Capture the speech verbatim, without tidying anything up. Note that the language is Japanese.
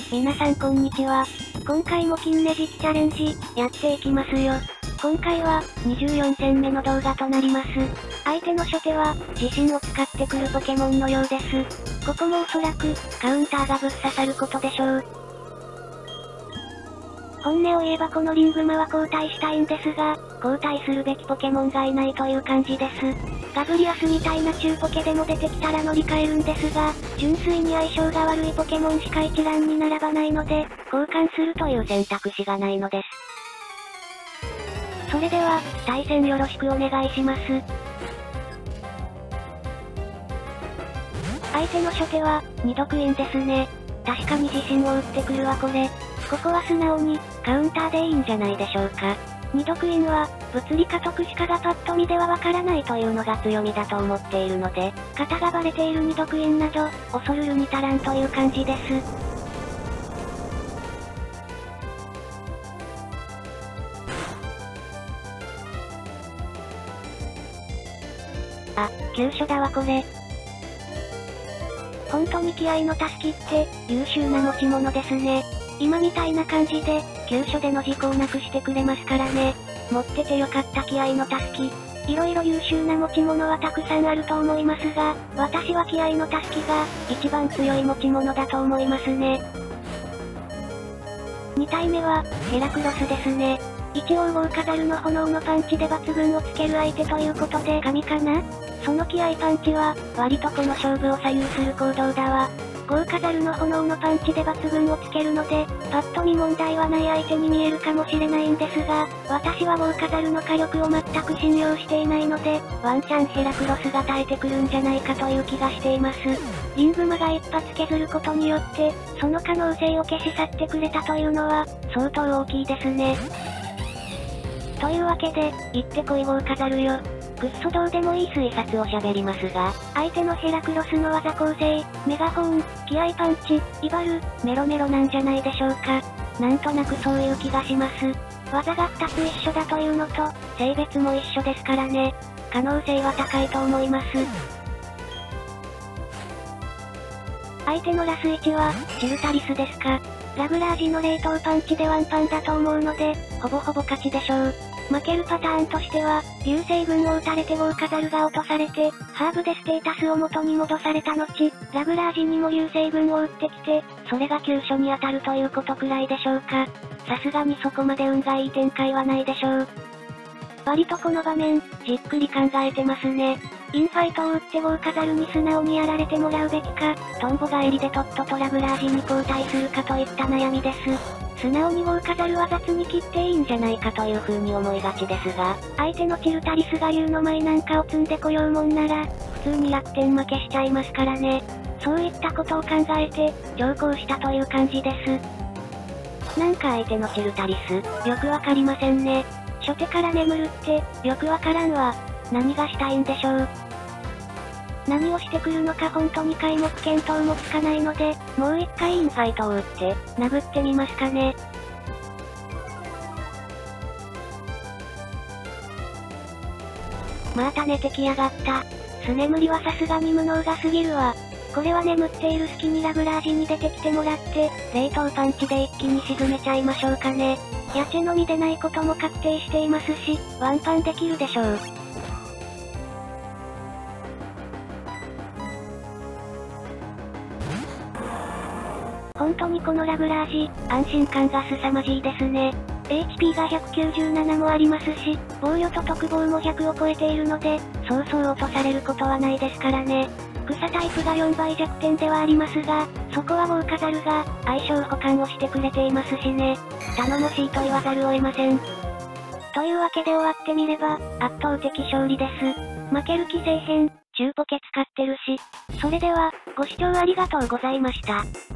皆さんこんにちは。今回も金ねじきチャレンジ、やっていきますよ。今回は、にじゅうよん戦目の動画となります。相手の初手は、自身を使ってくるポケモンのようです。ここもおそらく、カウンターがぶっ刺さることでしょう。本音を言えばこのリングマは交代したいんですが、交代するべきポケモンがいないという感じです。ガブリアスみたいな中ポケでも出てきたら乗り換えるんですが、純粋に相性が悪いポケモンしか一覧に並ばないので、交換するという選択肢がないのです。それでは、対戦よろしくお願いします。相手の初手は、二毒インですね。確かに自信を打ってくるわこれ。ここは素直に、カウンターでいいんじゃないでしょうか。二毒インは、物理か特殊かがパッと見ではわからないというのが強みだと思っているので、型がバレている二毒インなど、恐るるに足らんという感じです。あ、急所だわこれ。本当に気合のタスキって、優秀な持ち物ですね。今みたいな感じで、急所での事故をなくしてくれますからね。持っててよかった気合のタスキ。いろいろ優秀な持ち物はたくさんあると思いますが、私は気合のタスキが、一番強い持ち物だと思いますね。に体目は、ヘラクロスですね。一応ウォーカザルの炎のパンチで抜群をつける相手ということで神かな？その気合パンチは、割とこの勝負を左右する行動だわ。ウォーカザルの炎のパンチで抜群をつけるので、パッと見問題はない相手に見えるかもしれないんですが、私はウォーカザルの火力を全く信用していないので、ワンチャンヘラクロスが耐えてくるんじゃないかという気がしています。リングマが一発削ることによって、その可能性を消し去ってくれたというのは、相当大きいですね。というわけで、行ってこいウォーカザルよ。くっそどうでもいい推察を喋りますが、相手のヘラクロスの技構成、メガホーン、気合パンチ、イバル、メロメロなんじゃないでしょうか。なんとなくそういう気がします。技がふたつ一緒だというのと、性別も一緒ですからね。可能性は高いと思います。相手のラスいちは、チルタリスですか。ラグラージの冷凍パンチでワンパンだと思うので、ほぼほぼ勝ちでしょう。負けるパターンとしては、流星群を打たれてウォーカザルが落とされて、ハーブでステータスを元に戻された後、ラグラージにも流星群を打ってきて、それが急所に当たるということくらいでしょうか。さすがにそこまで運がいい展開はないでしょう。割とこの場面、じっくり考えてますね。インファイトを打ってウォーカザルに素直にやられてもらうべきか、トンボ返りでとっととラグラージに交代するかといった悩みです。素直にウォーカザルは雑に切っていいんじゃないかという風に思いがちですが、相手のチルタリスが竜の舞なんかを積んでこようもんなら、普通に楽天負けしちゃいますからね。そういったことを考えて、強行したという感じです。なんか相手のチルタリス、よくわかりませんね。初手から眠るって、よくわからんわ。何がしたいんでしょう。何をしてくるのか本当に皆目見当もつかないので、もう一回インファイトを打って、殴ってみますかね。また寝てきやがった。素眠りはさすがに無能が過ぎるわ。これは眠っている隙にラグラージに出てきてもらって、冷凍パンチで一気に沈めちゃいましょうかね。ヤチェのみでないことも確定していますし、ワンパンできるでしょう。本当にこのラグラージ、安心感が凄まじいですね。エイチピー がひゃくきゅうじゅうななもありますし、防御と特防もひゃくを超えているので、そうそう落とされることはないですからね。草タイプがよんばい弱点ではありますが、そこはウォーカザルが、相性補完をしてくれていますしね。頼もしいと言わざるを得ません。というわけで終わってみれば、圧倒的勝利です。負ける気せえへん、中ポケ使ってるし。それでは、ご視聴ありがとうございました。